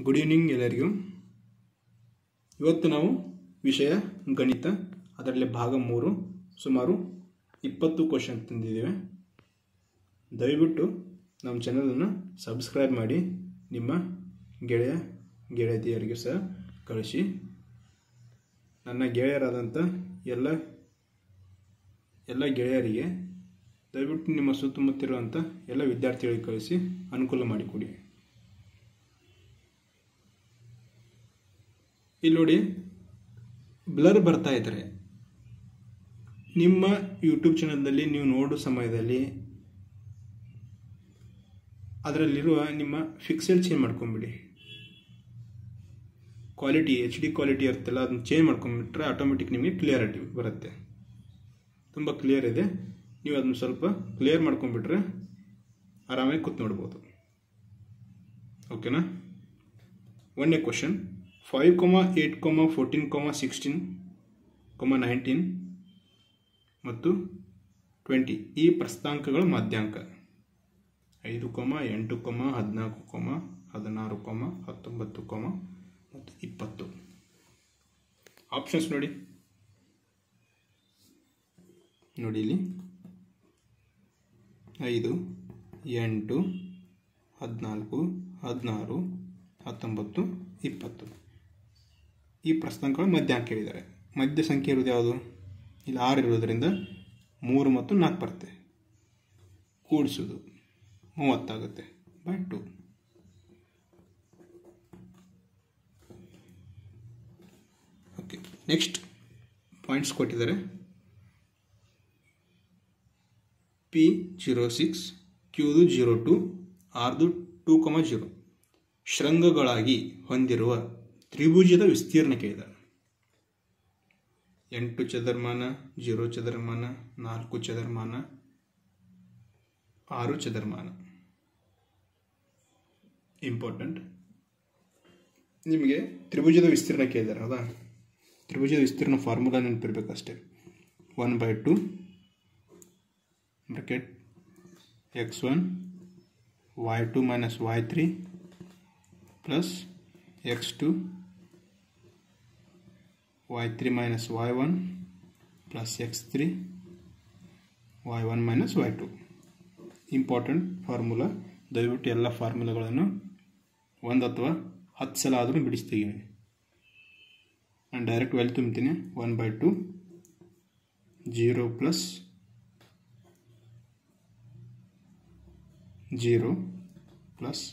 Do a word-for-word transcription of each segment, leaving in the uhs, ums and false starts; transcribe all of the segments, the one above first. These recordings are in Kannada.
ಗುಡ್ ಈವ್ನಿಂಗ್ ಎಲ್ಲರಿಗೂ. ಇವತ್ತು ನಾವು ವಿಷಯ ಗಣಿತ, ಅದರಲ್ಲಿ ಭಾಗ ಮೂರು, ಸುಮಾರು ಇಪ್ಪತ್ತು ಕ್ವಶನ್ ತಂದಿದ್ದೇವೆ. ದಯವಿಟ್ಟು ನಮ್ಮ ಚಾನಲನ್ನು ಸಬ್ಸ್ಕ್ರೈಬ್ ಮಾಡಿ, ನಿಮ್ಮ ಗೆಳೆಯ ಗೆಳತಿಯರಿಗೆ ಸಹ ಕಳಿಸಿ. ನನ್ನ ಗೆಳೆಯರಾದಂಥ ಎಲ್ಲ ಎಲ್ಲ ಗೆಳೆಯರಿಗೆ ದಯವಿಟ್ಟು ನಿಮ್ಮ ಸುತ್ತಮುತ್ತಿರುವಂಥ ಎಲ್ಲ ವಿದ್ಯಾರ್ಥಿಗಳಿಗೆ ಕಳಿಸಿ ಅನುಕೂಲ ಮಾಡಿಕೊಡಿ. ಇಲ್ಲಿ ನೋಡಿ, ಬ್ಲರ್ ಬರ್ತಾ ಇದ್ದಾರೆ. ನಿಮ್ಮ ಯೂಟ್ಯೂಬ್ ಚಾನಲ್ನಲ್ಲಿ ನೀವು ನೋಡೋ ಸಮಯದಲ್ಲಿ ಅದರಲ್ಲಿರುವ ನಿಮ್ಮ ಫಿಕ್ಸೆಲ್ ಚೇಂಜ್ ಮಾಡ್ಕೊಂಬಿಡಿ. ಕ್ವಾಲಿಟಿ ಎಚ್ ಡಿ ಕ್ವಾಲಿಟಿ ಇರುತ್ತಲ್ಲ, ಅದನ್ನು ಚೇಂಜ್ ಮಾಡ್ಕೊಂಡ್ಬಿಟ್ರೆ ಆಟೋಮೆಟಿಕ್ ನಿಮಗೆ ಕ್ಲಿಯರಿಟಿ ಬರುತ್ತೆ. ತುಂಬ ಕ್ಲಿಯರ್ ಇದೆ. ನೀವು ಅದನ್ನು ಸ್ವಲ್ಪ ಕ್ಲಿಯರ್ ಮಾಡ್ಕೊಂಡ್ಬಿಟ್ರೆ ಆರಾಮಾಗಿ ಕೂತ್ ನೋಡ್ಬೋದು. ಓಕೆನಾ? ಒಂದನೇ question, five comma eight comma fourteen comma sixteen comma nineteen ಮತ್ತು ಟ್ವೆಂಟಿ ಈ ಪ್ರಸ್ಥಾಂಕಗಳ ಮಾಧ್ಯಾಂಕ. ಐದು ಕೊಮ ಎಂಟು ಕೊಮ ಹದಿನಾಲ್ಕು ಕೊಮ ಹದಿನಾರು ಕೊಮ ಹತ್ತೊಂಬತ್ತು ಕೊಮ ಮತ್ತು ಇಪ್ಪತ್ತು. ಆಪ್ಷನ್ಸ್ ನೋಡಿ ನೋಡಿ ಇಲ್ಲಿ ಐದು, ಎಂಟು, ಹದಿನಾಲ್ಕು, ಹದಿನಾರು, ಹತ್ತೊಂಬತ್ತು, ಇಪ್ಪತ್ತು ಈ ಪ್ರಸ್ಥಾಂಕಗಳ ಮಧ್ಯಾಂಕ ಹೇಳಿದ್ದಾರೆ. ಮಧ್ಯ ಸಂಖ್ಯೆ ಇರೋದು ಯಾವುದು? ಇಲ್ಲಿ ಆರು ಇರೋದರಿಂದ ಮೂರು ಮತ್ತು ನಾಲ್ಕು ಬರುತ್ತೆ. ಕೂಡಿಸೋದು ಮೂವತ್ತಾಗುತ್ತೆ by two. Okay, next points ಕೊಟ್ಟಿದ್ದಾರೆ. ಪಿ ಜೀರೋ ಸಿಕ್ಸ್, ಕ್ಯೂದು ಜೀರೋ ಟು, ಆರ್ದು ಟೂ ಕೊಮ ಜೀರೋ ಶೃಂಗಗಳಾಗಿ ಹೊಂದಿರುವ ತ್ರಿಭುಜದ ವಿಸ್ತೀರ್ಣ ಕೇಳಿದ್ದಾರೆ. ಎಂಟು ಚದರ್ಮಾನ, ಜೀರೋ ಚದರ್ಮಾನ, ನಾಲ್ಕು ಚದರ್ಮಾನ, ಆರು ಚದರ್ಮಾನ. ಇಂಪಾರ್ಟೆಂಟ್. ನಿಮಗೆ ತ್ರಿಭುಜದ ವಿಸ್ತೀರ್ಣ ಕೇಳಿದ್ದಾರೆ, ಹೌದಾ? ತ್ರಿಭುಜದ ವಿಸ್ತೀರ್ಣ ಫಾರ್ಮುಲಾ ನೆನಪಿರ್ಬೇಕಷ್ಟೇ. One by two bracket x one Y two minus y three plus x two y three minus y one plus x three y one minus y two. Important formula. ದಯವಿಟ್ಟು ಎಲ್ಲ ಫಾರ್ಮುಲಾಗಳನ್ನು ಒಂದು ಅಥವಾ ಹತ್ತು ಸಲ ಆದರೂ ಬಿಡಿಸ್ತೀವಿ. ನಾನು ಡೈರೆಕ್ಟ್ ವ್ಯಾಲ್ಯೂ ತುಂಬ್ತೀನಿ. One by two zero plus zero plus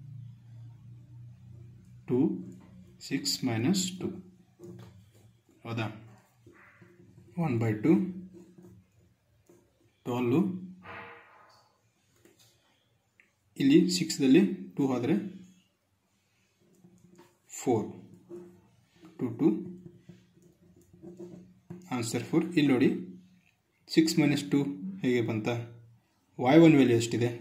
two six minus two, ಹೌದಾ? One by two twelve. ಇಲ್ಲಿ ಸಿಕ್ಸ್ದಲ್ಲಿ ಟೂ ಹೋದರೆ four, two two answer four. ಇಲ್ಲಿ ನೋಡಿ, ಸಿಕ್ಸ್ ಮೈನಸ್ ಟು ಹೇಗೆ ಬಂತ? ವೈ ಒನ್ ವ್ಯಾಲ್ಯೂ ಎಷ್ಟಿದೆ?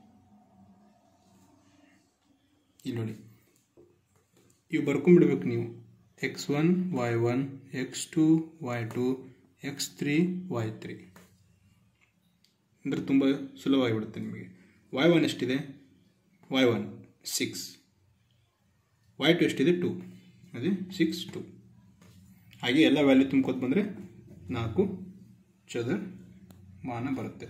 ಇಲ್ಲಿ ನೋಡಿ, ಇವು ಬರ್ಕೊಂಡ್ಬಿಡ್ಬೇಕು ನೀವು. X one Y one, X two Y two, x three y three ಅಂದರೆ ತುಂಬ ಸುಲಭವಾಗಿಬಿಡುತ್ತೆ ನಿಮಗೆ. ವೈ ಒನ್ ಎಷ್ಟಿದೆ? Y one six, y two ಎಷ್ಟಿದೆ? ಟು, ಅದೇ ಸಿಕ್ಸ್ ಟು. ಹಾಗೆ ಎಲ್ಲ ವ್ಯಾಲ್ಯೂ ತುಂಬ್ಕೋತ ಬಂದರೆ ನಾಲ್ಕು ಚದರ ಮಾನ ಬರುತ್ತೆ.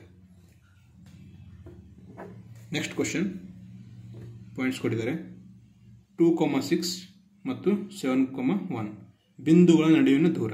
ನೆಕ್ಸ್ಟ್ ಕ್ವಶನ್ ಪಾಯಿಂಟ್ಸ್ ಕೊಟ್ಟಿದ್ದಾರೆ. ಟೂ ಕೊಮ ಸಿಕ್ಸ್ ಮತ್ತು ಸೆವೆನ್ ಕೊಮ ಒನ್ ಬಿಂದುಗಳ ನಡುವಿನ ದೂರ.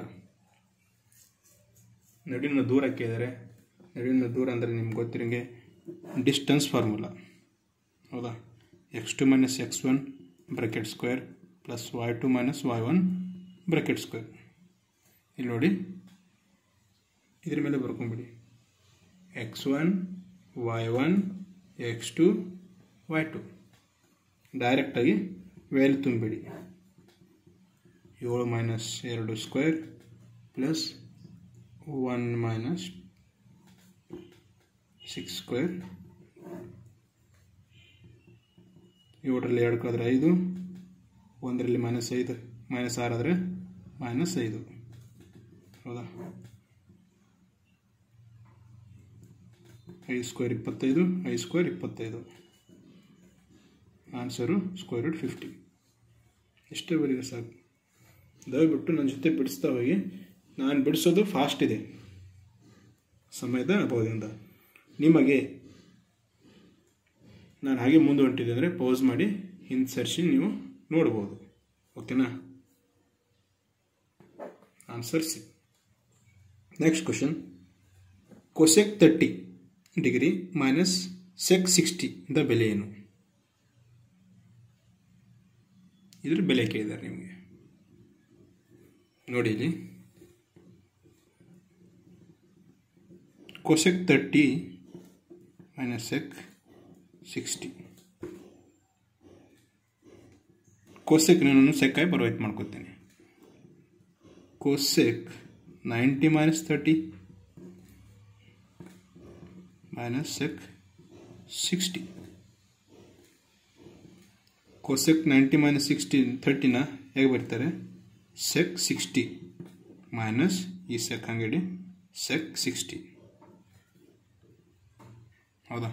ನಡುವಿನ ದೂರ ಕೇಳಿದರೆ, ನಡುವಿನ ದೂರ ಅಂದರೆ ನಿಮ್ಗೆ ಗೊತ್ತಿರಂಗೆ ಡಿಸ್ಟೆನ್ಸ್ ಫಾರ್ಮುಲಾ, ಹೌದಾ? X two minus x one bracket square plus y two minus y one bracket square. ಇಲ್ಲಿ ನೋಡಿ, ಇದ್ರ ಮೇಲೆ ಬರ್ಕೊಂಬಿಡಿ. X one Y one X two Y two ಡೈರೆಕ್ಟಾಗಿ ವ್ಯಾಲ್ಯೂ ತುಂಬಿಡಿ. ಏಳು ಮೈನಸ್ ಎರಡು square plus one minus six square. ಏಳರಲ್ಲಿ ಎರಡು ಕಳೆದ್ರೆ ಐದು, ಒಂದರಲ್ಲಿ ಮೈನಸ್ ಐದು, ಮೈನಸ್ ಆರು ಆದರೆ ಮೈನಸ್ ಐದು, ಹೌದಾ? ಐದು ಸ್ಕ್ವೇರ್ ಇಪ್ಪತ್ತೈದು, ಐದು ಸ್ಕ್ವೇರ್ ಇಪ್ಪತ್ತೈದು. Answer square root fifty. ಇಷ್ಟೇ ಬರೀ ಸಾಕು. ದಯವಿಟ್ಟು ನನ್ನ ಜೊತೆ ಬಿಡಿಸ್ತಾ ಹೋಗಿ. ನಾನು ಬಿಡಿಸೋದು ಫಾಸ್ಟ್ ಇದೆ ಸಮಯದ ಅಭಾವದಿಂದ. ನಿಮಗೆ ನಾನು ಹಾಗೆ ಮುಂದೆ ಹೊಂಟಿದೆ ಅಂದರೆ ಪೌಸ್ ಮಾಡಿ ಹಿಂದೆ ಸರಿಸಿ ನೀವು ನೋಡ್ಬೋದು. ಓಕೆನಾ? Answer C. Next question, cosec thirty degree minus sec sixty ದ ಬೆಲೆ ಏನು? ಇದ್ರ ಬೆಲೆ ಕೇಳಿದ್ದಾರೆ ನಿಮಗೆ. ನೋಡಿ ಇಲ್ಲಿ cosec thirty minus sec sixty. Cosec ನಾನು ಸೆಕ್ಕಾಗಿ ಬರವೈಟ್ ಮಾಡ್ಕೋತೀನಿ. Cosec ninety minus thirty minus sec sixty. Cosec ninety minus sixty ತರ್ಟಿನ ಹೇಗೆ ಬರ್ತಾರೆ? ಸೆಕ್ ಸಿಕ್ಸ್ಟಿ ಮೈನಸ್ ಈ ಸೆಕ್ ಹಂಗಡಿ ಸೆಕ್ ಸಿಕ್ಸ್ಟಿ. ಹೌದಾ?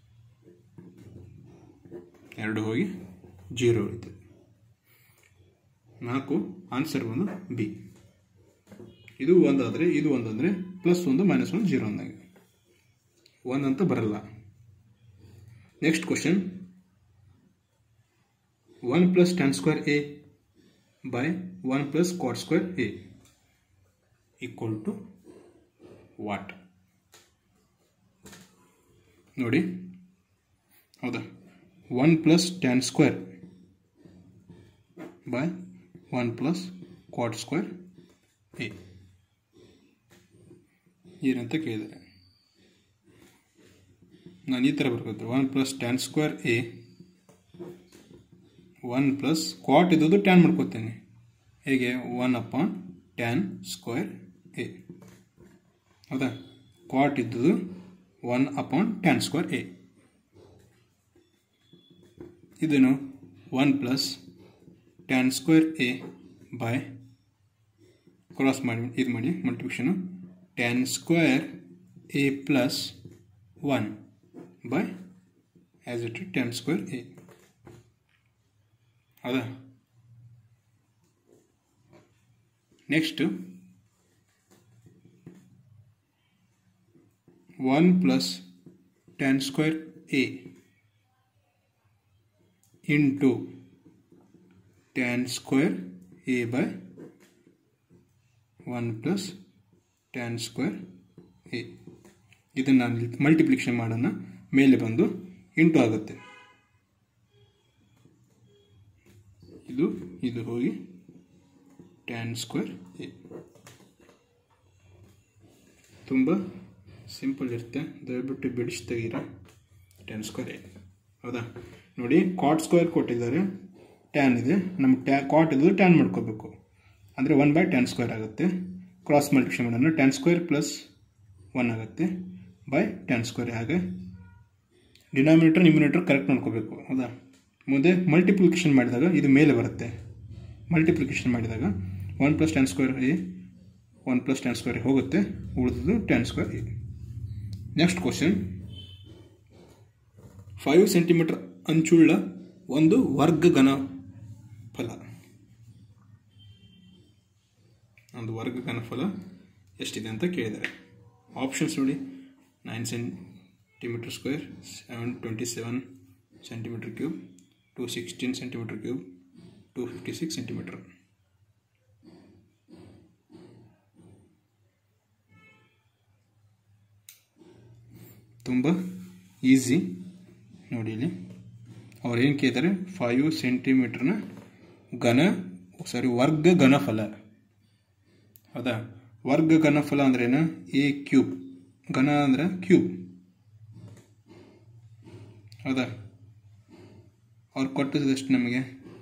ಎರಡು ಹೋಗಿ ಜೀರೋ ಉಳಿತು. ನಾಲ್ಕು ಆನ್ಸರ್ ಒಂದು ಬಿ. ಇದು ಒಂದಾದರೆ ಇದು ಒಂದಂದರೆ ಪ್ಲಸ್ ಒಂದು ಮೈನಸ್ ಒಂದು ಜೀರೋ ಅಂದಾಗ ಒಂದಂತ ಬರಲ್ಲ. Next question, one plus tan square A by one plus cot square A equal to what? ನೋಡಿ, ಹೌದಾ? One plus tan square by one plus cot square A ಏನಂತ ಕೇಳಿದರೆ ನಾನು ಈ ಥರ ಬರ್ಕೋತೀನಿ. One plus tan square A one plus cot ಇದ್ದದ್ದು ಟ್ಯಾನ್ ಮಾಡ್ಕೋತೀನಿ. ಹೇಗೆ? One upon tan square A. ಹೌದಾ? ಕಾಟ್ ಇದ್ದದ್ದು one upon tan square A. ಇದನ್ನು one plus tan square A by cross ಮಾಡಿ ಇದು ಮಾಡಿ multiplication tan square A plus one by as it tan square A. ಹೌದಾ? Next one plus tan square A into tan square A by one plus tan square A. ಇದನ್ನು ನಾನು ಮಲ್ಟಿಪ್ಲಿಕೇಶನ್ ಮಾಡೋಣ, ಮೇಲೆ ಬಂದು ಇಂಟು ಆಗುತ್ತೆ. ಇದು ಇದು ಹೋಗಿ ಟ್ಯಾನ್ ಸ್ಕ್ವೇರ್ ಎ. ತುಂಬ ಸಿಂಪಲ್ ಇರುತ್ತೆ, ದಯವಿಟ್ಟು ಬಿಡಿಸಿ ತೆಗೀರ. Tan square A. ಹೌದಾ? ನೋಡಿ, ಕಾಟ್ ಸ್ಕ್ವೇರ್ ಕೊಟ್ಟಿದ್ದಾರೆ, ಟ್ಯಾನ್ ಇದೆ. ನಮ್ಗೆ ಟ್ಯಾ ಕಾಟ್ ಇದ್ದು ಟ್ಯಾನ್ ಮಾಡ್ಕೋಬೇಕು ಅಂದರೆ ಒನ್ ಬೈ ಟ್ಯಾನ್ ಸ್ಕ್ವೇರ್ ಆಗುತ್ತೆ. ಕ್ರಾಸ್ ಮಲ್ಟಿಪ್ಲಿಕೇಶನ್ ಮಾಡೋಣ, ಟ್ಯಾನ್ ಸ್ಕ್ವೇರ್ ಪ್ಲಸ್ ಒನ್ ಆಗುತ್ತೆ ಬೈ ಟ್ಯಾನ್ ಸ್ಕ್ವೇರ್. ಹಾಗೆ ಡಿನಾಮಿನೇಟರ್ ನ್ಯೂಮಿನೇಟರ್ ಕರೆಕ್ಟ್ ಮಾಡ್ಕೋಬೇಕು. ಹೌದಾ? ಮುಂದೆ ಮಲ್ಟಿಪ್ಲಿಕೇಶನ್ ಮಾಡಿದಾಗ ಇದು ಮೇಲೆ ಬರುತ್ತೆ. ಮಲ್ಟಿಪ್ಲಿಕೇಶನ್ ಮಾಡಿದಾಗ one plus tan square A one plus tan square ಹೋಗುತ್ತೆ, ಉಳಿದು tan square A. Next question, five centimetre ಅಂಚುಳ್ಳ ಒಂದು ವರ್ಗ ಘನ ಫಲ. ಒಂದು ವರ್ಗ ಘನಫಲ ಎಷ್ಟಿದೆ ಅಂತ ಕೇಳಿದ್ದಾರೆ. ಆಪ್ಷನ್ಸ್ ನೋಡಿ, nine centimetre square, seven twenty seven centimetre cube, two sixteen centimetre cube, two fifty six centimetre. ತುಂಬ ಈಸಿ ನೋಡಿ. ಇಲ್ಲಿ ಅವ್ರು ಏನು ಕೇಳ್ತಾರೆ? ಫೈವ್ ಸೆಂಟಿಮೀಟರ್ನ ಘನ ಸಾರಿ ವರ್ಗ ಘನಫಲ. ಹೌದಾ? ವರ್ಗ ಘನಫಲ ಅಂದ್ರೇನು? A cube. ಘನ ಅಂದ್ರೆ ಕ್ಯೂಬ್. ಹೌದಾ? ಅವ್ರು ಕೊಟ್ಟಿದ್ದಷ್ಟು ನಮಗೆ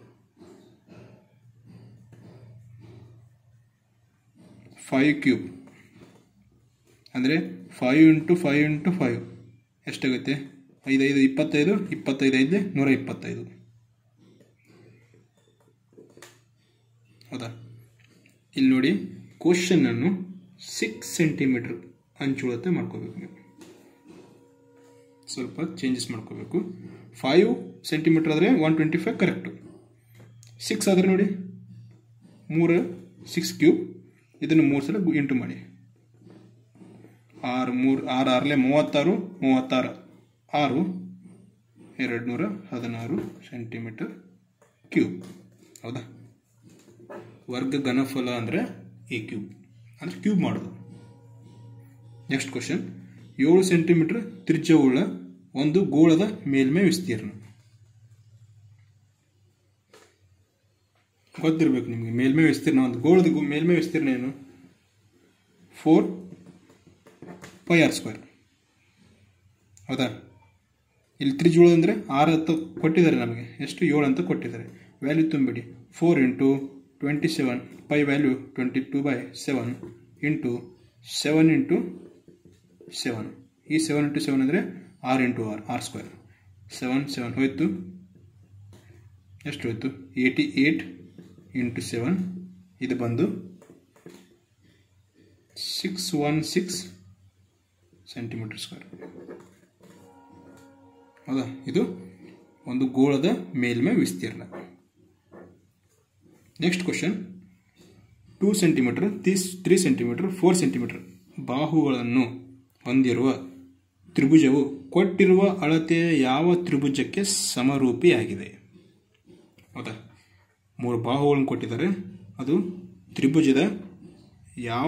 ಫೈವ್ ಕ್ಯೂಬ್ ಅಂದರೆ five into five into five ಎಷ್ಟಾಗುತ್ತೆ? ಐದೈದು ಇಪ್ಪತ್ತೈದು, ಇಪ್ಪತ್ತೈದು ಐದು ನೂರ ಇಪ್ಪತ್ತೈದು. ಹೌದಾ? ಇಲ್ಲಿ ನೋಡಿ, ಕ್ವಶನನ್ನು ಸಿಕ್ಸ್ ಸೆಂಟಿಮೀಟರ್ ಅಂಚುಳತೆ ಮಾಡ್ಕೋಬೇಕು. ನೀವು ಸ್ವಲ್ಪ ಚೇಂಜಸ್ ಮಾಡ್ಕೋಬೇಕು. ಫೈವ್ ಸೆಂಟಿಮೀಟರ್ ಆದರೆ one twenty five correct. Six ಆದರೆ ನೋಡಿ ಮೂರು ಸಿಕ್ಸ್ ಕ್ಯೂಬ್, ಇದನ್ನು ಮೂರು ಸಲ ಇಂಟು ಮಾಡಿ, ಆರು ಮೂರು ಆರು ಆರಲೆ ಮೂವತ್ತಾರು, ಮೂವತ್ತಾರು ಆರು ಎರಡು ನೂರ ಹದಿನಾರು ಸೆಂಟಿಮೀಟರ್ ಕ್ಯೂಬ್. ಹೌದಾ? ವರ್ಗ ಘನಫಲ ಅಂದರೆ ಈ ಕ್ಯೂಬ್ ಅಂದರೆ ಕ್ಯೂಬ್ ಮಾಡೋದು. ನೆಕ್ಸ್ಟ್ ಕ್ವಶನ್, ಏಳು ಸೆಂಟಿಮೀಟರ್ ತ್ರಿಜ್ಯವುಳ್ಳ ಒಂದು ಗೋಳದ ಮೇಲ್ಮೈ ವಿಸ್ತೀರ್ಣ. ಗೊತ್ತಿರಬೇಕು ನಿಮಗೆ ಮೇಲ್ಮೈ ವಿಸ್ತೀರ್ಣ. ಒಂದು ಗೋಳದ ಮೇಲ್ಮೈ ವಿಸ್ತೀರ್ಣ ಏನು? Four pi R square. ಹೌದಾ? ಇಲ್ಲಿ ತ್ರಿಜ್ಯಗಳು ಅಂದರೆ ಆರು ಅಂತ ಕೊಟ್ಟಿದ್ದಾರೆ, ನಮಗೆ ಎಷ್ಟು ಏಳು ಅಂತ ಕೊಟ್ಟಿದ್ದಾರೆ. ವ್ಯಾಲ್ಯೂ ತುಂಬಿಡಿ. Four into twenty seven, pi value twenty two by seven into seven into seven. ಈ ಸೆವೆನ್ ಇಂಟು ಸೆವೆನ್ ಅಂದರೆ R into R, R square. Seven seven ಹೋಯ್ತು, ಎಷ್ಟು ಹೋಯ್ತು? ಏಯ್ಟಿ ಏಯ್ಟ್ ಇಂಟು ಸೆವೆನ್, ಇದು ಬಂದು six one six centimetre square. ಹೌದಾ? ಇದು ಒಂದು ಗೋಳದ ಮೇಲ್ಮೈ ವಿಸ್ತೀರ್ಣ. ನೆಕ್ಸ್ಟ್ ಕ್ವಶನ್, ಟೂ ಸೆಂಟಿಮೀಟರ್ ತೀಸ್ ತ್ರೀ ಸೆಂಟಿಮೀಟರ್ ಫೋರ್ ಸೆಂಟಿಮೀಟರ್ ಬಾಹುಗಳನ್ನು ಹೊಂದಿರುವ ತ್ರಿಭುಜವು ಕೊಟ್ಟಿರುವ ಅಳತೆಯ ಯಾವ ತ್ರಿಭುಜಕ್ಕೆ ಸಮರೂಪಿಯಾಗಿದೆ? ಹೌದಾ? ಮೂರು ಬಾಹುಗಳನ್ನು ಕೊಟ್ಟಿದ್ದಾರೆ, ಅದು ತ್ರಿಭುಜದ ಯಾವ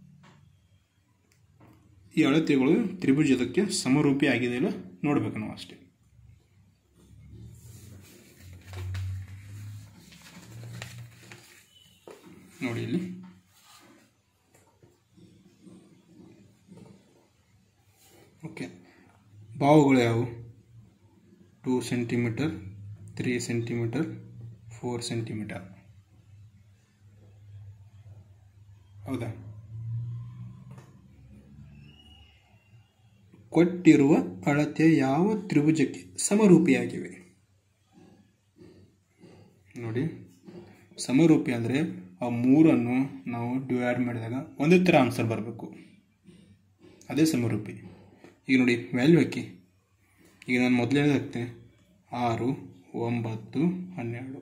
ಈ ಅಳತೆಗಳು ತ್ರಿಭುಜದಕ್ಕೆ ಸಮರೂಪಿ ಆಗಿದೆ ಇಲ್ಲ ನೋಡ್ಬೇಕು ನಾವು ಅಷ್ಟೇ. ನೋಡಿ ಇಲ್ಲಿ ಓಕೆ, ಬಾಹುಗಳು ಯಾವುವು? Two centimetre, three centimetre, four centimetre. ಹೌದಾ? ಕೊಟ್ಟಿರುವ ಅಳತೆ ಯಾವ ತ್ರಿಭುಜಕ್ಕೆ ಸಮರೂಪಿಯಾಗಿವೆ? ನೋಡಿ, ಸಮರೂಪಿ ಅಂದರೆ ಆ ಮೂರನ್ನು ನಾವು ಡಿವೈಡ್ ಮಾಡಿದಾಗ ಒಂದೇ ಥರ ಆನ್ಸರ್ ಬರಬೇಕು, ಅದೇ ಸಮರೂಪಿ. ಈಗ ನೋಡಿ ವ್ಯಾಲ್ಯೂ ಹಾಕಿ. ಈಗ ನಾನು ಮೊದಲನೇದು ಹಾಕ್ತೇನೆ, ಆರು ಒಂಬತ್ತು ಹನ್ನೆರಡು,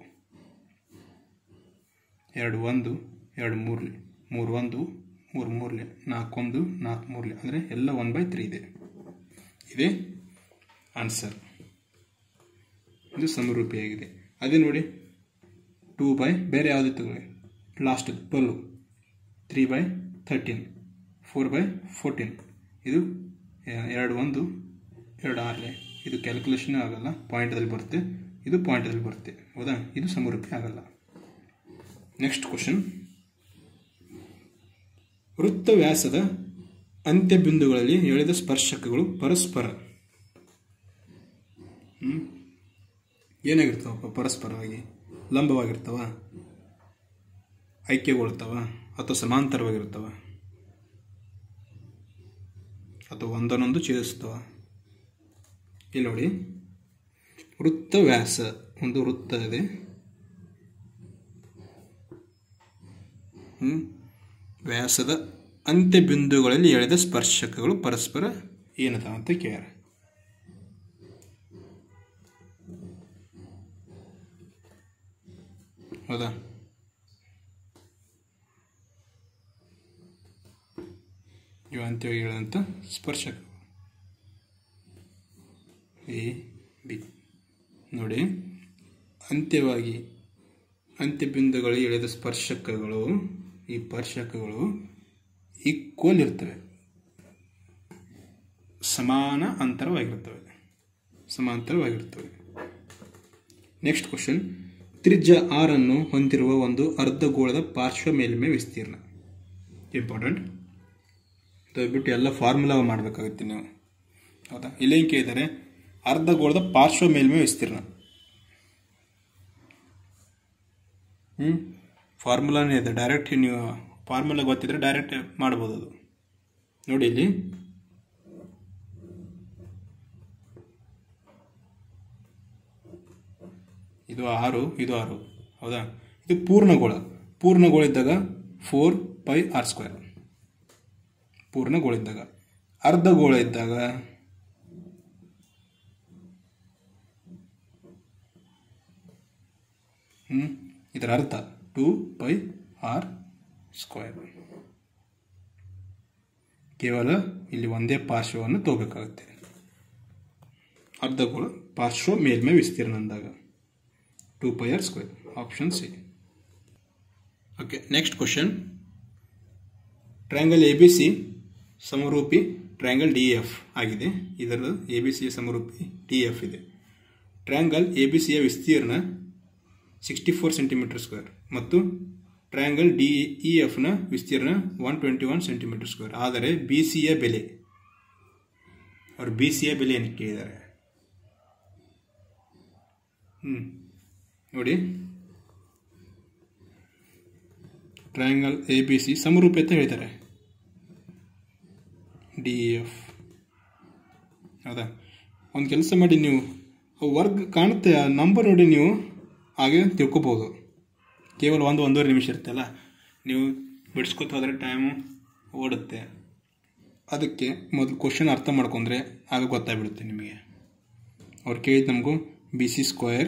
ಎರಡು ಒಂದು ಎರಡು ಮೂರಲೆ, ಮೂರು ಒಂದು ಮೂರು ಮೂರಲೆ, ನಾಲ್ಕೊಂದು ನಾಲ್ಕು ಮೂರಲೆ, ಅಂದರೆ ಎಲ್ಲ ಒನ್ ಬೈ ತ್ರೀ ಇದೆ. ಇದೇ ಆನ್ಸರ್, ಇದು ಸಮರೂಪಿಯಾಗಿದೆ. ಅದೇ ನೋಡಿ ಟೂ ಬೈ ಬೇರೆ ಯಾವುದೇ ತಗೊಳ್ಳಿ, last twelve, three by thirteen, four by fourteen, ಇದು ಎರಡು ಒಂದು ಎರಡು ಆರಲೆ, ಇದು ಕ್ಯಾಲ್ಕುಲೇಷನ್ ಆಗಲ್ಲ, ಪಾಯಿಂಟಲ್ಲಿ ಬರುತ್ತೆ, ಇದು ಪಾಯಿಂಟಲ್ಲಿ ಬರುತ್ತೆ. ಹೌದಾ? ಇದು ಸಮರೂಪಿ ಆಗಲ್ಲ. ನೆಕ್ಸ್ಟ್ ಕ್ವಶನ್, ವೃತ್ತ ವ್ಯಾಸದ ಅಂತ್ಯ ಬಿಂದುಗಳಲ್ಲಿ ಎಳೆದ ಸ್ಪರ್ಶಕಗಳು ಪರಸ್ಪರ ಹ್ಮ್ ಏನಾಗಿರ್ತಾವಪ್ಪ? ಪರಸ್ಪರವಾಗಿ ಲಂಬವಾಗಿರ್ತಾವ, ಐಕ್ಯಗೊಳ್ತಾವ, ಅಥವಾ ಸಮಾಂತರವಾಗಿರ್ತಾವ, ಅಥವಾ ಒಂದನ್ನೊಂದು ಛೇದಿಸ್ತಾವ? ಇಲ್ಲಿ ನೋಡಿ, ವೃತ್ತ ವ್ಯಾಸ, ಒಂದು ವೃತ್ತ ಇದೆ, ಹ್ಮ್ ವ್ಯಾಸದ ಅಂತ್ಯ ಬಿಂದುಗಳಲ್ಲಿ ಎಳೆದ ಸ್ಪರ್ಶಕಗಳು ಪರಸ್ಪರ ಏನದ ಅಂತ ಕೇಳ. ಹೌದಾ? ಇವು ಅಂತ್ಯವಾಗಿ ಎಳೆದಂಥ ಸ್ಪರ್ಶಕ ಎ ಬಿ. ನೋಡಿ, ಅಂತ್ಯವಾಗಿ ಅಂತ್ಯ ಬಿಂದುಗಳು ಎಳೆದ ಸ್ಪರ್ಶಕಗಳು, ಈ ಸ್ಪರ್ಶಕಗಳು ಈಕ್ವಲ್ ಇರ್ತವೆ, ಸಮಾನ ಅಂತರವಾಗಿರ್ತವೆ, ಸಮಾಂತರವಾಗಿರ್ತವೆ. ನೆಕ್ಸ್ಟ್ ಕ್ವಶನ್, ತ್ರಿಜ್ಯ ಆರ್ ಅನ್ನು ಹೊಂದಿರುವ ಒಂದು ಅರ್ಧಗೋಳದ ಪಾರ್ಶ್ವ ಮೇಲ್ಮೈ ವಿಸ್ತೀರ್ಣ. ಇಂಪಾರ್ಟೆಂಟ್, ದಯವಿಟ್ಟು ಎಲ್ಲ ಫಾರ್ಮುಲಾ ಮಾಡಬೇಕಾಗುತ್ತೆ ನೀವು. ಹೌದಾ? ಇಲ್ಲೇನು ಕೇಳಿದರೆ ಅರ್ಧಗೋಳದ ಪಾರ್ಶ್ವ ಮೇಲ್ಮೈ ವಿಸ್ತೀರ್ಣ. ಹ್ಞೂ ಫಾರ್ಮುಲಾನೇ ಇದೆ, ಡೈರೆಕ್ಟ್ ನೀವು ಫಾರ್ಮುಲಾ ಗೊತ್ತಿದ್ರೆ ಡೈರೆಕ್ಟ್ ಮಾಡ್ಬೋದು ಅದು. ನೋಡಿ ಇಲ್ಲಿ ಇದು ಆರು, ಇದು ಆರು. ಹೌದಾ? ಇದು ಪೂರ್ಣಗೋಳ. ಪೂರ್ಣಗೋಳ ಇದ್ದಾಗ ಫೋರ್ ಪೈ ಆರ್ ಸ್ಕ್ವೇರ್, ಪೂರ್ಣಗೋಳ ಇದ್ದಾಗ. ಅರ್ಧಗೋಳ ಇದ್ದಾಗ ಹ್ಞೂ ಇದರ ಅರ್ಥ ಟೂ ಪೈ ಆರ್ ಸ್ಕ್ವೇರ್. ಕೇವಲ ಇಲ್ಲಿ ಒಂದೇ ಪಾರ್ಶ್ವವನ್ನು ತಗೋಬೇಕಾಗುತ್ತೆ. ಅರ್ಧಗೋಳ ಪಾರ್ಶ್ವ ಮೇಲ್ಮೈ ವಿಸ್ತೀರ್ಣ ಅಂದಾಗ two pi R square, option C. Okay, next question. Triangle A B C ಸಮರೂಪಿ ಟ್ರಯಾಂಗಲ್ ಡಿ ಎಫ್ ಆಗಿದೆ. ಇದರ ಎ ಬಿ ಸಿಯ ಸಮರೂಪಿ ಡಿ ಎಫ್ ಇದೆ. ಟ್ರಯಾಂಗಲ್ ಎ ಬಿ ಸಿಯ ವಿಸ್ತೀರ್ಣ ಸಿಕ್ಸ್ಟಿ ಫೋರ್ ಸೆಂಟಿಮೀಟರ್ ಸ್ಕ್ವೇರ್ ಮತ್ತು ಟ್ರಯಾಂಗಲ್ ಡಿ ಇ ಎಫ್ನ ವಿಸ್ತೀರ್ಣ one twenty one centimetre square. ಆದರೆ ಬಿ ಸಿಯ ಬೆಲೆ, ಅವರು ಬಿ ಸಿಯ ಬೆಲೆಯನ್ನು ಕೇಳಿದ್ದಾರೆ. ಹ್ಞೂ ನೋಡಿ, ಟ್ರಯಾಂಗಲ್ ಎ ಬಿ ಸಿ ಸಮರೂಪಿ ಅಂತ ಹೇಳ್ತಾರೆ ಡಿ ಇ ಎಫ್. ಹೌದಾ, ಒಂದು ಕೆಲಸ ಮಾಡಿ, ನೀವು ವರ್ಗ ಕಾಣುತ್ತೆ ಆ ನಂಬರ್ ನೋಡಿ ನೀವು ಹಾಗೆ ತಿಳ್ಕೊಬೋದು. ಕೇವಲ ಒಂದು ಒಂದೂವರೆ ನಿಮಿಷ ಇರುತ್ತಲ್ಲ, ನೀವು ಬಿಡಿಸ್ಕೊತ ಹೋದರೆ ಟೈಮು ಓಡುತ್ತೆ. ಅದಕ್ಕೆ ಮೊದಲು ಕ್ವಶನ್ ಅರ್ಥ ಮಾಡ್ಕೊಂಡ್ರೆ ಆಗ ಗೊತ್ತಾಗ್ಬಿಡುತ್ತೆ ನಿಮಗೆ. ಅವ್ರು ಕೇಳಿದ್ದು ನಮಗೂ B C square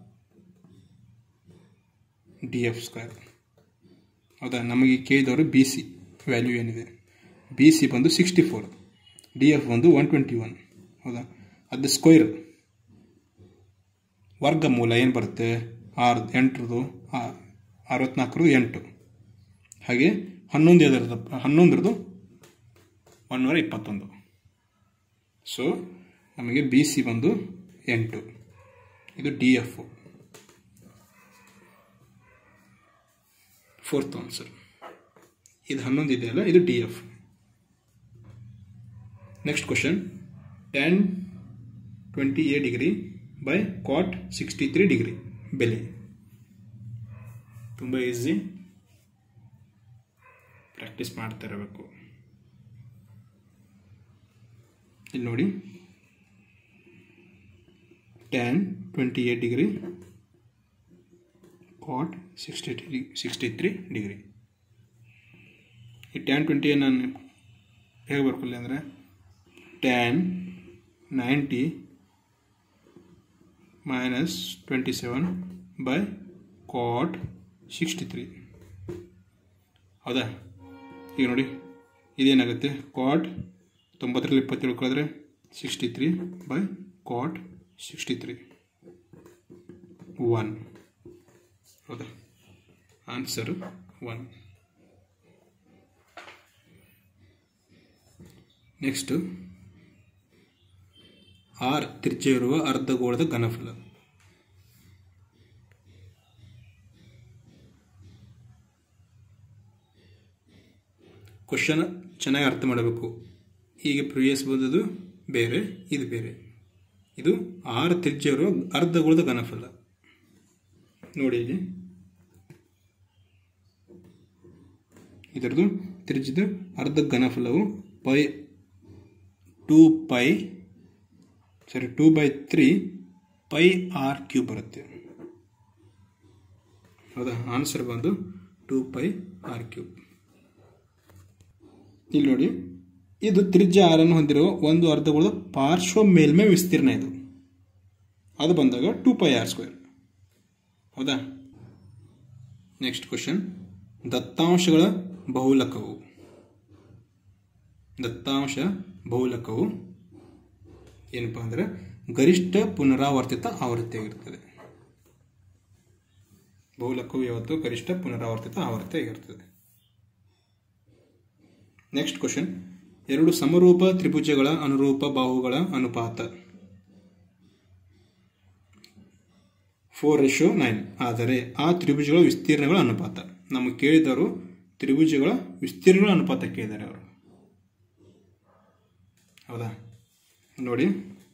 D F square. ಹೌದಾ, ನಮಗೆ ಕೇಳಿದವರು ಬಿ ಸಿ ವ್ಯಾಲ್ಯೂ ಏನಿದೆ, ಬಿ ಸಿ ಬಂದು ಸಿಕ್ಸ್ಟಿ ಫೋರ್, ಡಿ ಎಫ್ ಬಂದು ಒನ್ ಟ್ವೆಂಟಿ ಒನ್. ಹೌದಾ, ಅದು ಸ್ಕ್ವೇರ್ ವರ್ಗಮೂಲ ಏನು ಬರುತ್ತೆ, ಆರು ಎಂಟರದು ಅರವತ್ನಾಲ್ಕರದು ಎಂಟು, ಹಾಗೆ ಹನ್ನೊಂದು ಎದರದು ಹನ್ನೊಂದರದು ಒನ್ನೂರ ಇಪ್ಪತ್ತೊಂದು. ಸೊ ನಮಗೆ ಬಿ ಸಿ ಬಂದು ಎಂಟು, ಇದು ಡಿ ಎಫ್. Fourth answer. ಇದು ಹನ್ನೊಂದು ಇದೆಯಲ್ಲ, ಇದು D F. Next question. Tan twenty eight degree by cot sixty three degree ಬೆಲೆ. ತುಂಬ ಈಸಿ, ಪ್ರಾಕ್ಟೀಸ್ ಮಾಡ್ತಾ ಇರಬೇಕು. ಇಲ್ಲಿ ನೋಡಿ, tan twenty eight degree cot sixty three sixty three degree. ಈ ಟ್ಯಾನ್ ಟ್ವೆಂಟಿ ನಾನು ಹೇಗೆ ಬರ್ಕೊಳ್ಳಿ ಅಂದರೆ, tan ninety minus twenty seven by cot sixty three. ಹೌದಾ, ಈಗ ನೋಡಿ ಇದೇನಾಗುತ್ತೆ, ಕಾಟ್ ತೊಂಬತ್ತರಲ್ಲಿ ಇಪ್ಪತ್ತೇಳು ಕಳೆದ್ರೆ sixty three by cot sixty three one. ಹೌದಾ, ಆನ್ಸರ್ ಒನ್. ನೆಕ್ಸ್ಟು, ಆರ್ ತ್ರಿಜ್ಯ ಇರುವ ಅರ್ಧಗೋಳದ ಘನಫಲ. ಕ್ವಶನ್ ಚೆನ್ನಾಗಿ ಅರ್ಥ ಮಾಡಬೇಕು. ಈಗ ಪ್ರಿವಿಯಸ್ ಬಂದದ್ದು ಬೇರೆ, ಇದು ಬೇರೆ. ಇದು ಆರ್ ತ್ರಿಜ್ಯ ಇರುವ ಅರ್ಧಗೋಳದ ಘನಫಲ. ನೋಡಿ ಇಲ್ಲಿ ಇದರದು ತ್ರಿಜ್ಯದ ಅರ್ಧ ಘನಫಲವು ಪೈ ಟೂ ಪೈ ಸರಿ two by three pi R cube ಬರುತ್ತೆ. ಹೌದಾ, ಆನ್ಸರ್ ಬಂದು ಟೂ ಪೈ ಆರ್ ಕ್ಯೂಬ್. ಇಲ್ಲಿ ನೋಡಿ, ಇದು ತ್ರಿಜ್ಯ ಆರನ್ನು ಹೊಂದಿರುವ ಒಂದು ಅರ್ಧಗೋಳದ ಪಾರ್ಶ್ವ ಮೇಲ್ಮೈ ವಿಸ್ತೀರ್ಣ. ಇದು ಅದು ಬಂದಾಗ ಟೂ ಪೈ ಆರ್ ಸ್ಕ್ವೇರ್. ಹೌದಾ. Next question. ದತ್ತಾಂಶಗಳ ಬಹುಲಕವು ದತ್ತಾಂಶ ಬಹುಲಕವು ಏನಪ್ಪ ಅಂದರೆ ಗರಿಷ್ಠ ಪುನರಾವರ್ತಿತ ಆವೃತ್ತಿಯಾಗಿರ್ತದೆ. ಬಹುಲಕವು ಯಾವತ್ತು ಗರಿಷ್ಠ ಪುನರಾವರ್ತಿತ ಆವೃತ್ತಿಯಾಗಿರ್ತದೆ. Next question. ಎರಡು ಸಮರೂಪ ತ್ರಿಭುಜಗಳ ಅನುರೂಪ ಬಾಹುಗಳ ಅನುಪಾತ ಫೋರ್ ರೇಷೋ ನೈನ್. ಆದರೆ ಆ ತ್ರಿಭುಜಗಳ ವಿಸ್ತೀರ್ಣಗಳ ಅನುಪಾತ. ನಮಗೆ ಕೇಳಿದವರು ತ್ರಿಭುಜಗಳ ವಿಸ್ತೀರ್ಣಗಳ ಅನುಪಾತ ಕೇಳಿದ್ದಾರೆ ಅವರು. ಹೌದಾ, ನೋಡಿ,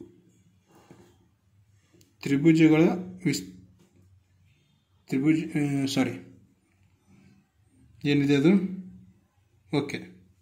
ತ್ರಿಭುಜಗಳ ವಿಸ್ ತ್ರಿಭುಜ ಸಾರಿ ಏನಿದೆ ಅದು ಓಕೆ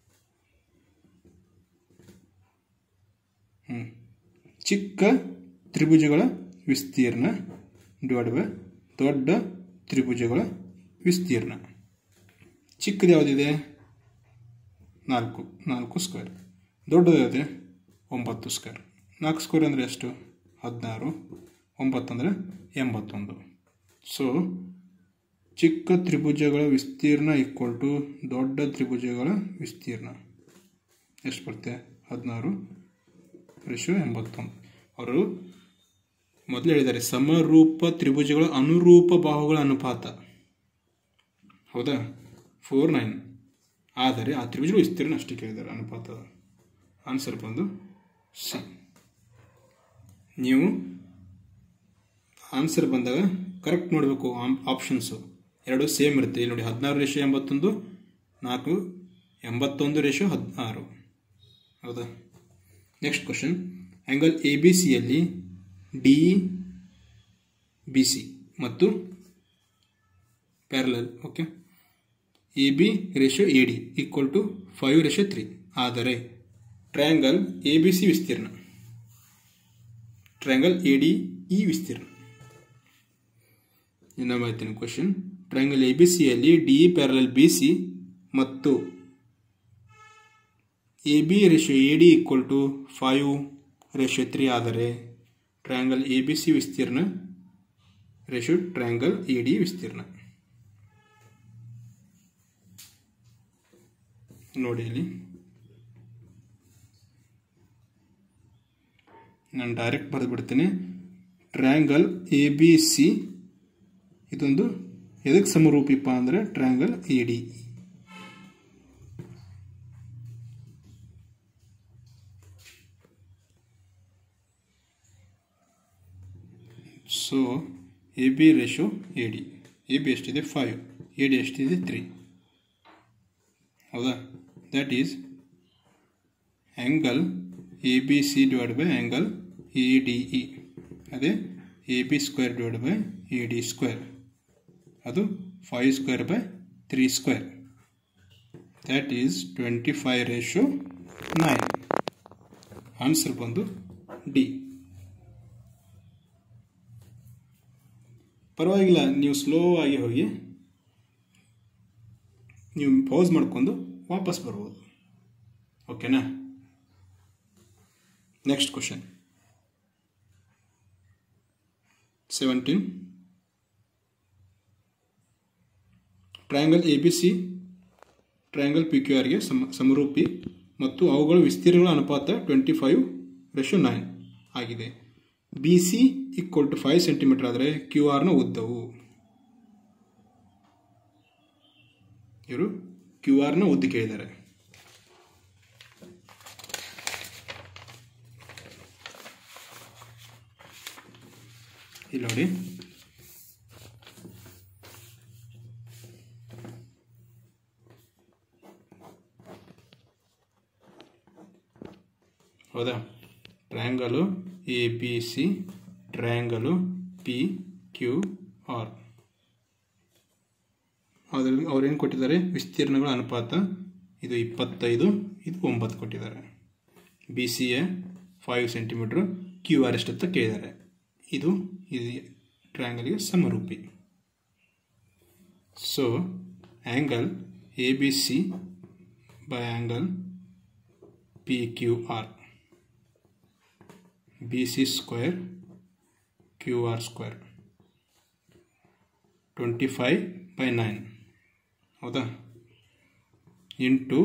ಹ್ಞೂ ಚಿಕ್ಕ ತ್ರಿಭುಜಗಳ ವಿಸ್ತೀರ್ಣ ಡಿವೈಡ್ ಬೈ ದೊಡ್ಡ ತ್ರಿಭುಜಗಳ ವಿಸ್ತೀರ್ಣ. ಚಿಕ್ಕದು ಯಾವುದಿದೆ? ನಾಲ್ಕು ನಾಲ್ಕು ಸ್ಕ್ವೇರ್. ದೊಡ್ಡದು ಯಾವುದಿದೆ? ಒಂಬತ್ತು ಸ್ಕ್ವೇರ್. ನಾಲ್ಕು ಸ್ಕ್ವೇರ್ ಅಂದರೆ ಎಷ್ಟು? ಹದಿನಾರು. ಒಂಬತ್ತು ಅಂದರೆ ಎಂಬತ್ತೊಂದು. ಸೊ ಚಿಕ್ಕ ತ್ರಿಭುಜಗಳ ವಿಸ್ತೀರ್ಣ ಈಕ್ವಲ್ ಟು ದೊಡ್ಡ ತ್ರಿಭುಜಗಳ ವಿಸ್ತೀರ್ಣ ಎಷ್ಟು ಬರುತ್ತೆ? ಹದಿನಾರು ರೇಷಿಯೋ ಎಂಬತ್ತೊಂದು. ಅವರು ಮೊದಲು ಹೇಳಿದ್ದಾರೆ ಸಮರೂಪ ತ್ರಿಭುಜಗಳ ಅನುರೂಪ ಬಾಹುಗಳ ಅನುಪಾತ, ಹೌದಾ? Four nine. ಆದರೆ ಆ ತ್ರಿಭುಜಗಳ ವಿಸ್ತೀರ್ಣ ಅಷ್ಟೇ ಕೇಳಿದ್ದಾರೆ ಅನುಪಾತ. ಆನ್ಸರ್ ಬಂದು ಸಿ. ನೀವು ಆನ್ಸರ್ ಬಂದಾಗ ಕರೆಕ್ಟ್ ನೋಡಬೇಕು. ಆಪ್ಷನ್ಸು ಎರಡು ಸೇಮ್ ಇರುತ್ತೆ. ಇಲ್ಲಿ ನೋಡಿ, ಹದಿನಾರು ರೇಷಿಯೋ ಎಂಬತ್ತೊಂದು, ನಾಲ್ಕು ಎಂಬತ್ತೊಂದು ರೇಷಿಯೋ ಹದಿನಾರು, ಹೌದಾ? Next question, angle A B ಸಿಯಲ್ಲಿ ಡಿ ಬಿ ಸಿ ಮತ್ತು parallel, okay, A B ratio A D equal to five ratio three. ಆದರೆ ಟ್ರಯಾಂಗಲ್ ಎ ಬಿ ಸಿ ವಿಸ್ತೀರ್ಣ, ಟ್ರಯಾಂಗಲ್ ಎ ಡಿ ಇ ವಿಸ್ತೀರ್ಣ. ಇನ್ನು ಮಾಡ್ತೀನಿ ಕ್ವಶನ್, ಟ್ರಯಾಂಗಲ್ ಎ ಬಿ ಸಿಯಲ್ಲಿ ಡಿ ಪ್ಯಾರಲಲ್ ಬಿ ಸಿ ಮತ್ತು A B ratio A D equal to five ratio three. ಆದರೆ ಟ್ರಯಾಂಗಲ್ ಎ ಬಿ ಸಿ ವಿಸ್ತೀರ್ಣ ರೇಷಿಯೋ ಟ್ರಯಾಂಗಲ್ ಎ ಡಿ ವಿಸ್ತೀರ್ಣ. ನೋಡಿ, ಇಲ್ಲಿ ನಾನು ಡೈರೆಕ್ಟ್ ಬರೆದು ಬಿಡ್ತೇನೆ. ಟ್ರಯಾಂಗಲ್ ಎ ಬಿ ಸಿ ಇದೊಂದು ಎದಕ್ಕೆ ಸಮರೂಪಿಪ ಅಂದರೆ triangle A D. So A B ratio A D, A B ಎಷ್ಟಿದೆ ಫೈವ್, ಎ ಡಿ ಎಷ್ಟಿದೆ ತ್ರೀ, ಹೌದಾ? That is angle A B C divide by angle A D E, ಅದೇ A B square divide by A D square, ಅದು five square by three square. That is twenty five ratio nine. Answer ಬಂದು ಡಿ. ಪರವಾಗಿಲ್ಲ, ನೀವು ಸ್ಲೋ ಆಗಿ ಹೋಗಿ ನೀವು ಪೌಸ್ ಮಾಡ್ಕೊಂಡು ವಾಪಸ್ ಬರ್ಬೋದು, ಓಕೆನಾ? Next question seventeen. Triangle A B C triangle P Q ಆರ್ಗೆ ಸಮ ಸಮರೂಪಿ ಮತ್ತು ಅವುಗಳ ವಿಸ್ತೀರ್ಣಗಳ ಅನುಪಾತ ಟ್ವೆಂಟಿ ಫೈವ್ ರೇಷಿಯೋ ನೈನ್ ಆಗಿದೆ. B C equal to five centimetre ಆದರೆ ಕ್ಯೂ ಆರ್ನ ಉದ್ದವು, ಇವರು ಕ್ಯೂ ಆರ್ನ ಉದ್ದ ಕೇಳಿದ್ದಾರೆ. ಇಲ್ಲಿ ನೋಡಿ, ಹೌದಾ? Triangle A B C, triangle P Q R, ಅದರಲ್ಲಿ ಅವ್ರೇನು ಕೊಟ್ಟಿದ್ದಾರೆ? ವಿಸ್ತೀರ್ಣಗಳ ಅನುಪಾತ ಇದು ಇಪ್ಪತ್ತೈದು, ಇದು ಒಂಬತ್ತು ಕೊಟ್ಟಿದ್ದಾರೆ. B C A five centimetre, Q R ಎಷ್ಟಂತ ಕೇಳಿದ್ದಾರೆ. ಇದು ಇದು ಟ್ರಯಾಂಗಲ್ಗೆ ಸಮರೂಪಿ. So angle A B C by angle P Q R, B C square Q R square twenty five by nine, ಹೌದಾ? Into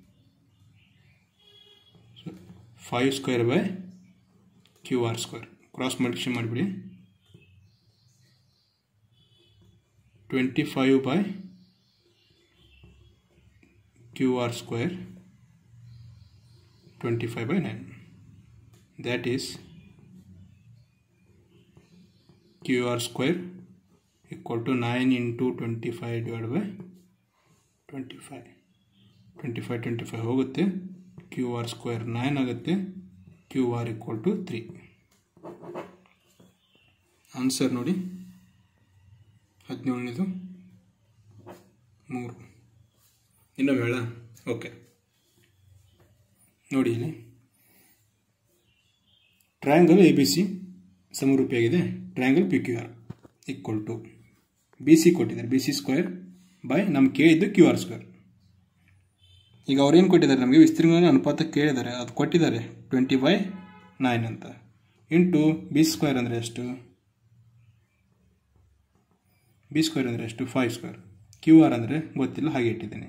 five square by Q R square, cross multiplication ಮಾಡಿಬಿಡಿ. Twenty five by Q R square twenty five by nine. That is Q R square equal to nine into twenty-five divided by twenty-five. twenty-five twenty-five ಹೋಗುತ್ತೆ, Q R square nine ಆಗುತ್ತೆ, Q R equal to three. Answer ನೋಡಿ, ಹದಿನೇಳನೇದು ಮೂರು. ಇನ್ನೊಮ್ಮೆ ಹೇಳ? ಓಕೆ, ನೋಡಿ ಇಲ್ಲಿ ಟ್ರಯಾಂಗಲ್ ಎ ಬಿ ಸಿ ಸಮರೂಪಿಯಾಗಿದೆ. Triangle P Q R equal to B C ಕೊಟ್ಟಿದ್ದಾರೆ, ಬಿ ಸಿ ಸ್ಕ್ವೇರ್ ಬೈ ನಮ್ಗೆ ಕೇಳಿದ್ದು ಕ್ಯೂ ಆರ್ ಸ್ಕ್ವೇರ್. ಈಗ ಅವ್ರೇನು ಕೊಟ್ಟಿದ್ದಾರೆ? ನಮಗೆ ವಿಸ್ತೀರ್ಣ ಅನುಪಾತ ಕೇಳಿದ್ದಾರೆ, ಅದು ಕೊಟ್ಟಿದ್ದಾರೆ ಟ್ವೆಂಟಿ ಬೈ ನೈನ್ ಅಂತ. ಇಂಟು ಬಿ ಸ್ಕ್ವೇರ್ ಅಂದರೆ ಎಷ್ಟು? ಬಿ ಸ್ಕ್ವೇರ್ ಅಂದರೆ ಎಷ್ಟು ಫೈವ್ ಸ್ಕ್ವೇರ್. ಕ್ಯೂ ಆರ್ ಅಂದರೆ ಗೊತ್ತಿಲ್ಲ ಹಾಗೆ ಇಟ್ಟಿದ್ದೇನೆ.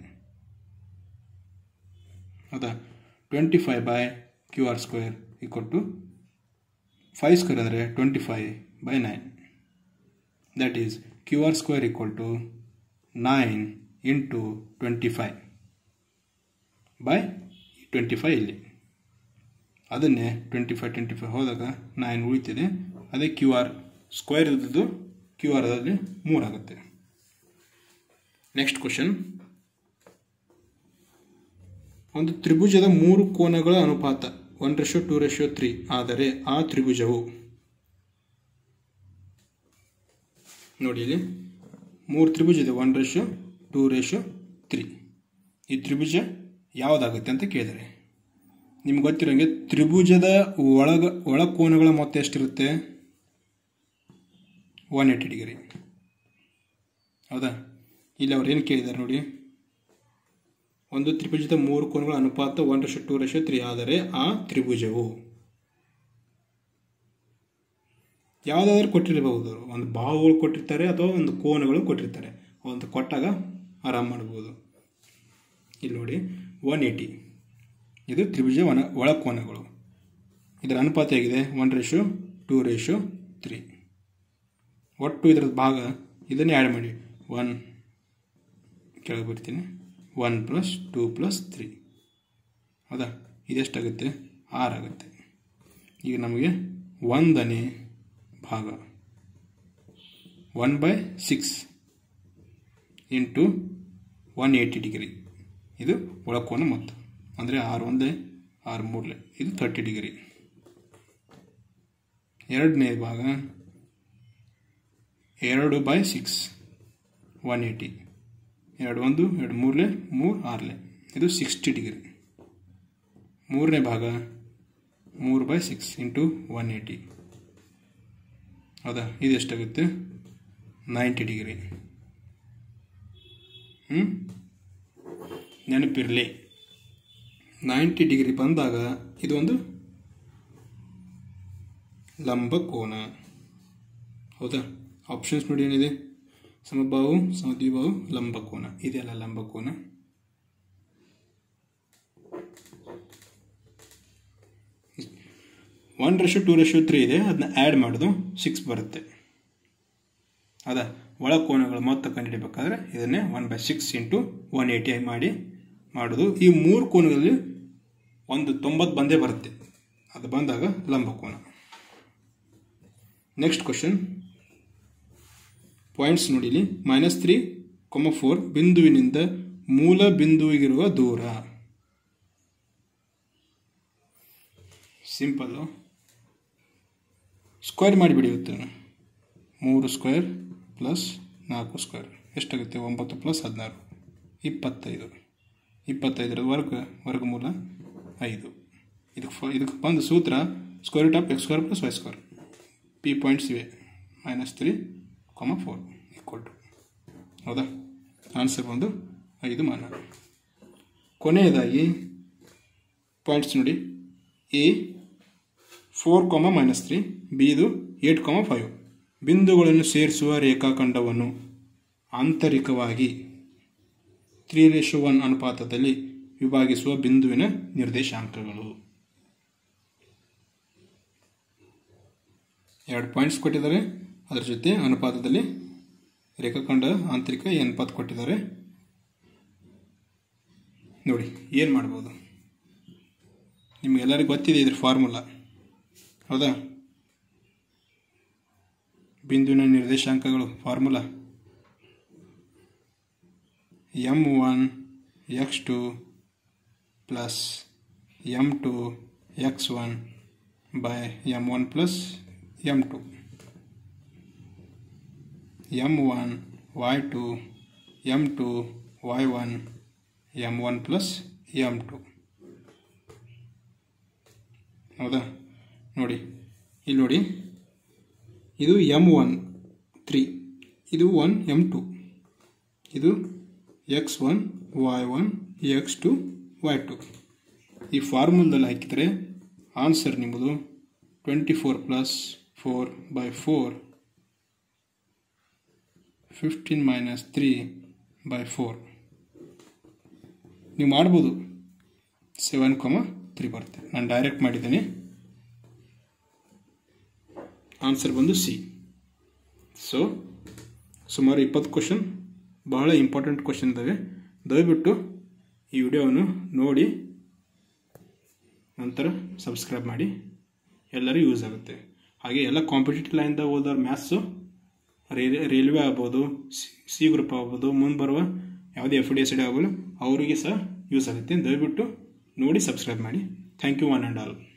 ಹೌದಾ, twenty five by Q R square equal to five square ಅಂದರೆ twenty five by nine. That is Q R square equal to nine into twenty five by twenty five ಇಲ್ಲಿ. ಅದನ್ನೇ ಟ್ವೆಂಟಿ ಫೈವ್ ಟ್ವೆಂಟಿ ಫೈವ್ ಹೋದಾಗ ನೈನ್ ಉಳಿತಿದೆ. ಅದೇ ಕ್ಯೂ ಆರ್ ಸ್ಕ್ವೇರ್ ಇದ್ದದ್ದು ಕ್ಯೂ ಆರ್ ಅದರಲ್ಲಿ ಮೂರಾಗುತ್ತೆ. Next question. ಒಂದು ತ್ರಿಭುಜದ ಮೂರು ಕೋನಗಳ ಅನುಪಾತ one ratio two ratio three ಆದರೆ ಆ ತ್ರಿಭುಜವು, ನೋಡಿ ಇಲ್ಲಿ ಮೂರು ತ್ರಿಭುಜ ಇದೆ, one ratio two ratio three. ಈ ತ್ರಿಭುಜ ಯಾವುದಾಗುತ್ತೆ ಅಂತ ಕೇಳಿದರೆ ನಿಮ್ಗೆ ಗೊತ್ತಿರೋಂಗೆ ತ್ರಿಭುಜದ ಒಳಗ ಒಳ ಕೋನಗಳ ಮೊತ್ತ ಎಷ್ಟಿರುತ್ತೆ ಒನ್ ಏಯ್ಟಿ ಡಿಗ್ರಿ. ಹೌದಾ, ಇಲ್ಲಿ ಅವ್ರು ಏನು ಕೇಳಿದ್ದಾರೆ ನೋಡಿ, ಒಂದು ತ್ರಿಭುಜದ ಮೂರು ಕೋನಗಳ ಅನುಪಾತ one ratio two ratio three ಆದರೆ ಆ ತ್ರಿಭುಜವು ಯಾವುದಾದ್ರೂ ಕೊಟ್ಟಿರಬಹುದು. ಒಂದು ಬಾಹುಗಳು ಕೊಟ್ಟಿರ್ತಾರೆ ಅಥವಾ ಒಂದು ಕೋನಗಳು ಕೊಟ್ಟಿರ್ತಾರೆ. ಒಂದು ಕೊಟ್ಟಾಗ ಆರಾಮ್ ಮಾಡ್ಬೋದು. ಇಲ್ಲಿ ನೋಡಿ ಒನ್ ಏಯ್ಟಿ ಇದು ತ್ರಿಭುಜ ಒನ ಒಳ ಕೋನಗಳು. ಇದರ ಅನುಪಾತ ಹೇಗಿದೆ one ratio two ratio three. ಒಟ್ಟು ಇದರ ಭಾಗ ಇದನ್ನೇ ಆ್ಯಡ್ ಮಾಡಿ ಒನ್ ಕೆಳಗೆ ಬರ್ತೀನಿ one plus two plus three. ಹೌದಾ, ಇದೆಷ್ಟಾಗುತ್ತೆ ಆರು ಆಗುತ್ತೆ. ಈಗ ನಮಗೆ ಒಂದನೇ ಭಾಗ one by six into one eighty degree ಇದು ಒಳಕೋನ ಮೊತ್ತ. ಅಂದರೆ ಆರು ಒಂದೇ ಆರು ಮೂರಲೆ ಇದು ತರ್ಟಿ ಡಿಗ್ರಿ. ಎರಡನೇ ಭಾಗ ಎರಡು ಬೈ ಸಿಕ್ಸ್ ಒನ್ ಏಯ್ಟಿ, ಎರಡು ಒಂದು ಎರಡು ಮೂರಲೆ ಮೂರು ಆರಲೆ ಇದು ಸಿಕ್ಸ್ಟಿ ಡಿಗ್ರಿ. ಮೂರನೇ ಭಾಗ ಮೂರು by six into one eighty. ಹೌದಾ, ಇದು ಎಷ್ಟಾಗುತ್ತೆ ನೈಂಟಿ ಡಿಗ್ರಿ. ಹ್ಞೂ ನೆನಪಿರಲಿ, ನೈಂಟಿ ಡಿಗ್ರಿ ಬಂದಾಗ ಇದೊಂದು ಲಂಬಕೋನ. ಹೌದಾ, ಆಪ್ಷನ್ಸ್ ನೋಡಿ ಏನಿದೆ, ಸಮಬಾಹು ಸಮದ್ವಿಬಾಹು ಲಂಬಕೋನ. ಇದೆಲ್ಲ ಲಂಬಕೋನ. One ratio two ratio three ಇದೆ, ಅದನ್ನ ಆ್ಯಡ್ ಮಾಡೋದು ಸಿಕ್ಸ್ ಬರುತ್ತೆ. ಹೌದಾ, ಒಳಕೋನಗಳ ಮೊತ್ತ ಕಂಡುಹಿಡಬೇಕಾದ್ರೆ ಇದನ್ನೇ one by six into one eighty ಮಾಡಿ ಮಾಡೋದು. ಈ ಮೂರು ಕೋನಗಳಲ್ಲಿ ಒಂದು ತೊಂಬತ್ತು ಬಂದೇ ಬರುತ್ತೆ. ಅದು ಬಂದಾಗ ಲಂಬಕೋನ. Next question. ಪಾಯಿಂಟ್ಸ್ ನೋಡಿ ಇಲ್ಲಿ ಮೈನಸ್ ತ್ರೀ ಕೊಮ ಫೋರ್ ಬಿಂದುವಿನಿಂದ ಮೂಲ ಬಿಂದುವಿಗಿರುವ ದೂರ. ಸಿಂಪಲ್ಲು, ಸ್ಕ್ವೇರ್ ಮಾಡಿಬಿಡಿ. ಇವತ್ತು ಮೂರು ಸ್ಕ್ವೇರ್ ಪ್ಲಸ್ ನಾಲ್ಕು ಸ್ಕ್ವೇರ್ ಎಷ್ಟಾಗುತ್ತೆ ಒಂಬತ್ತು ಪ್ಲಸ್ ಹದಿನಾರು ಇಪ್ಪತ್ತೈದು. ಇಪ್ಪತ್ತೈದರ ವರ್ಗ ವರ್ಗಮೂಲ ಐದು. ಇದಕ್ಕೆ ಇದಕ್ಕೆ ಬಂದು ಸೂತ್ರ square root of X square plus Y square. P points ಇವೆ minus three comma four equal to. ಹೌದಾ, ಆನ್ಸರ್ ಬಂದು ಐದು ಮಾನ. ಕೊನೆಯದಾಗಿ ಪಾಯಿಂಟ್ಸ್ ನೋಡಿ, A four comma minus three, B ಇದು ಏಟ್ ಕೊಮ ಫೈವ್. ಬಿಂದುಗಳನ್ನು ಸೇರಿಸುವ ರೇಖಾಖಂಡವನ್ನು ಆಂತರಿಕವಾಗಿ ತ್ರೀ ರೇಷೋ ಒನ್ ಅನುಪಾತದಲ್ಲಿ ವಿಭಾಗಿಸುವ ಬಿಂದುವಿನ ನಿರ್ದೇಶಾಂಕಗಳು. ಎರಡು ಪಾಯಿಂಟ್ಸ್ ಕೊಟ್ಟಿದ್ದಾರೆ, ಅದರ ಜೊತೆ ಅನುಪಾತದಲ್ಲಿ ರೇಖಾಖಂಡ ಆಂತರಿಕ ಈ ಅನುಪಾತ ಕೊಟ್ಟಿದ್ದಾರೆ. ನೋಡಿ ಏನು ಮಾಡ್ಬೋದು, ನಿಮಗೆಲ್ಲರಿಗೂ ಗೊತ್ತಿದೆ ಇದ್ರ ಫಾರ್ಮುಲಾ. ಹೌದಾ, ಬಿಂದುವಿನ ನಿರ್ದೇಶಾಂಕಗಳು formula M one X two plus M two X one by M one plus M two, M one Y two M two Y one M one plus M two. ಹೌದಾ, ನೋಡಿ ಇಲ್ಲಿ ನೋಡಿ, ಇದು ಎಮ್ ಒನ್ ತ್ರೀ, ಇದು ಒನ್ ಎಮ್ ಟು, ಇದು X one Y one X two Y two. ಈ ಫಾರ್ಮುಲಾದಲ್ಲಿ ಹಾಕಿದರೆ ಆನ್ಸರ್ ನಿಮ್ಮದು twenty four plus four by four fifteen minus three by four ನೀವು ಮಾಡ್ಬೋದು. ಸೆವೆನ್ ಕೊಮ ತ್ರೀ ಬರುತ್ತೆ. ನಾನು ಡೈರೆಕ್ಟ್ ಮಾಡಿದ್ದೀನಿ. ಆನ್ಸರ್ ಬಂದು ಸಿ. ಸೊ ಸುಮಾರು ಇಪ್ಪತ್ತು ಕ್ವಶನ್, ಬಹಳ ಇಂಪಾರ್ಟೆಂಟ್ ಕ್ವಶನ್ ಇದ್ದಾವೆ. ದಯವಿಟ್ಟು ಈ ವಿಡಿಯೋವನ್ನು ನೋಡಿ ನಂತರ ಸಬ್ಸ್ಕ್ರೈಬ್ ಮಾಡಿ, ಎಲ್ಲರಿಗೂ ಯೂಸ್ ಆಗುತ್ತೆ. ಹಾಗೆ ಎಲ್ಲ ಕಾಂಪಿಟೇಟಿವ್ ಲೈನ್ದಾಗ ಓದೋರು ಮ್ಯಾಥ್ಸು, ರೈಲ್ವೆ ಆಗ್ಬೋದು, ಸಿ ಗ್ರೂಪ್ ಆಗ್ಬೋದು, ಮುಂದೆ ಬರುವ ಯಾವುದೇ ಎಫ್ ಡಿ ಎಸ್ ಡಿ ಆಗ್ಬೋದು ಅವರಿಗೆ ಸಹ ಯೂಸ್ ಆಗುತ್ತೆ. ದಯವಿಟ್ಟು ನೋಡಿ ಸಬ್ಸ್ಕ್ರೈಬ್ ಮಾಡಿ. Thank you one and all.